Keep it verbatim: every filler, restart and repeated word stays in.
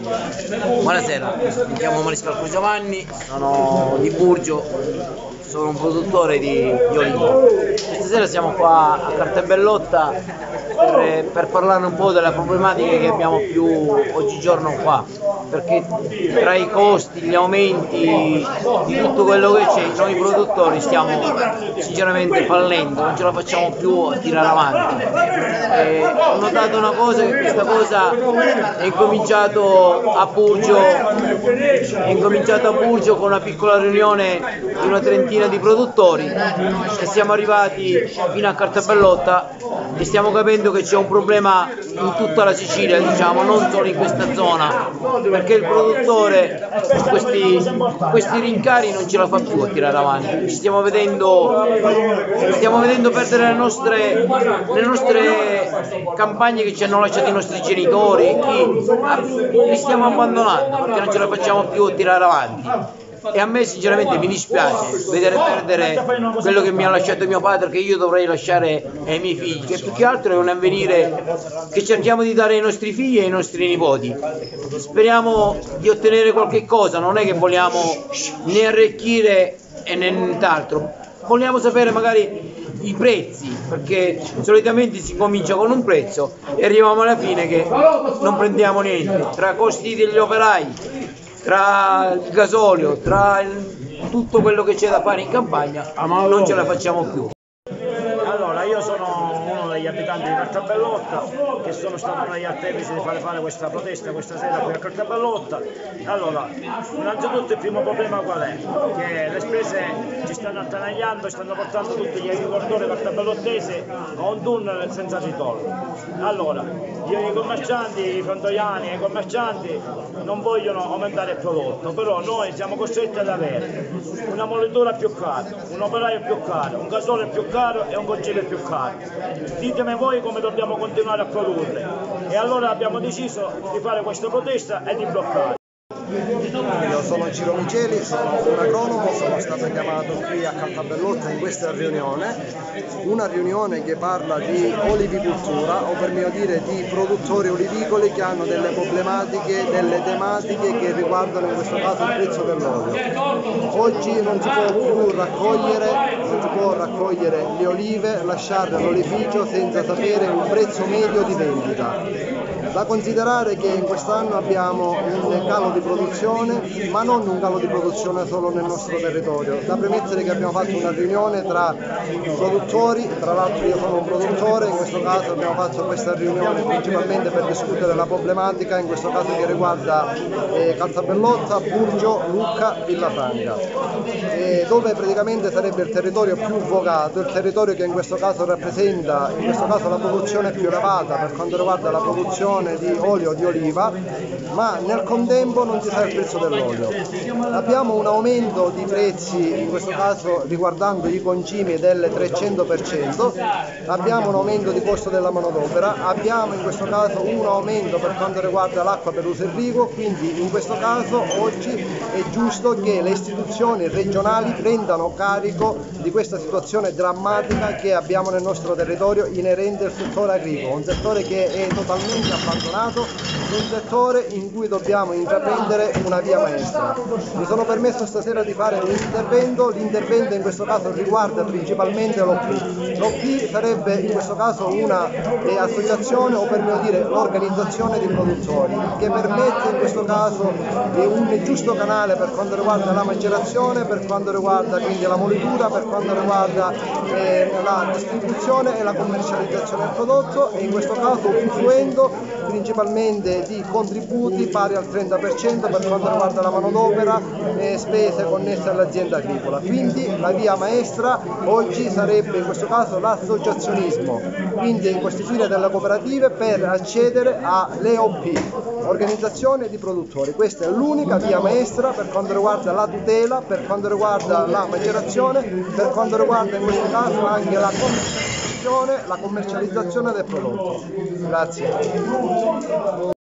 Buonasera, mi chiamo Maniscalco Giovanni, sono di Burgio, sono un produttore di, di olivo. Questa sera siamo qua a Cartabellotta per, per parlare un po' delle problematiche che abbiamo più oggigiorno qua, perché tra i costi, gli aumenti di tutto quello che c'è, noi produttori stiamo sinceramente fallendo, non ce la facciamo più a tirare avanti. E ho notato una cosa, che questa cosa è incominciato a Burgio, è incominciato a Burgio con una piccola riunione di una trentina di produttori e siamo arrivati fino a Cartabellotta e stiamo capendo che c'è un problema in tutta la Sicilia, diciamo, non solo in questa zona, perché il produttore questi, questi rincari non ce la fa più a tirare avanti. Ci stiamo vedendo, stiamo vedendo perdere le nostre, le nostre campagne che ci hanno lasciato i nostri genitori, chi, li stiamo abbandonando perché non ce la facciamo più a tirare avanti. E a me sinceramente mi dispiace vedere perdere quello che mi ha lasciato mio padre, che io dovrei lasciare ai miei figli, che più che altro è un avvenire che cerchiamo di dare ai nostri figli e ai nostri nipoti. Speriamo di ottenere qualche cosa, non è che vogliamo né arricchire e né nient'altro, vogliamo sapere magari i prezzi, perché solitamente si comincia con un prezzo e arriviamo alla fine che non prendiamo niente, tra costi degli operai, tra il gasolio, tra il, tutto quello che c'è da fare in campagna, non ce la facciamo più. Allora, io sono uno degli abitanti di Cartabellotta, che sono stato negli artefici di fare fare questa protesta questa sera qui a Cartabellotta. Allora, innanzitutto il primo problema qual è? Che le spese ci stanno attanagliando e stanno portando tutti gli agricoltori cartabellottesi a un tunnel senza ritorno. Allora, i commercianti, i frontoiani e i commercianti non vogliono aumentare il prodotto, però noi siamo costretti ad avere una molitura più cara, un operaio più caro, un gasolio più caro e un concime più caro. Ditemi voi come dobbiamo continuare a produrre. E allora abbiamo deciso di fare questa protesta e di bloccare. Io sono Ciro Micheli, sono un agronomo, sono stato chiamato qui a Cartabellotta in questa riunione, una riunione che parla di olivicoltura, o per meglio dire di produttori olivicoli che hanno delle problematiche, delle tematiche che riguardano in questo caso il prezzo dell'olio. Oggi non si può più raccogliere, non si può raccogliere le olive, lasciarle all'olivificio senza sapere un prezzo medio di vendita. Da considerare che in quest'anno abbiamo un calo di produzione, ma non un calo di produzione solo nel nostro territorio. Da premettere che abbiamo fatto una riunione tra produttori, tra l'altro io sono un produttore, in questo caso abbiamo fatto questa riunione principalmente per discutere la problematica, in questo caso che riguarda eh, Cartabellotta, Burgio, Lucca, Villafranca, eh, dove praticamente sarebbe il territorio più vogato, il territorio che in questo caso rappresenta in questo caso la produzione più elevata per quanto riguarda la produzione di olio di oliva, ma nel contempo non si sa il prezzo dell'olio. Abbiamo un aumento di prezzi, in questo caso riguardando i concimi, del trecento per cento, abbiamo un aumento di costo della manodopera, abbiamo in questo caso un aumento per quanto riguarda l'acqua per uso irriguo, quindi in questo caso oggi è giusto che le istituzioni regionali prendano carico di questa situazione drammatica che abbiamo nel nostro territorio inerente al settore agricolo, un settore che è totalmente abbandonato, un settore in cui dobbiamo intraprendere una via maestra. Mi sono permesso stasera di fare un intervento, l'intervento in questo caso riguarda principalmente l'O P. L'O P sarebbe in questo caso una eh, associazione, o per meglio dire l'organizzazione di produttori, che permette in questo caso eh, un giusto canale per quanto riguarda la macerazione, per quanto riguarda quindi la molitura, per quanto riguarda eh, la distribuzione e la commercializzazione del prodotto, e in questo caso usufruendo principalmente di contributi pari al trenta per cento per quanto riguarda la manodopera e spese connesse all'azienda agricola. Quindi la via maestra oggi sarebbe in questo caso l'associazionismo, quindi costituire delle cooperative per accedere alle O P, organizzazione di produttori. Questa è l'unica via maestra per quanto riguarda la tutela, per quanto riguarda la macerazione, per quanto riguarda in questo caso anche la commercializzazione, la commercializzazione del prodotto. Grazie.